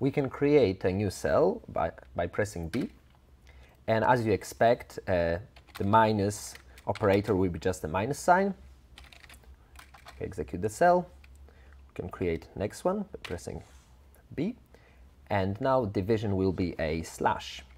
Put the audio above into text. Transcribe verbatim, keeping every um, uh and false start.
we can create a new cell by, by pressing B. And as you expect, uh, the minus operator will be just a minus sign. Execute the cell. We can create next one by pressing B. And now division will be a slash.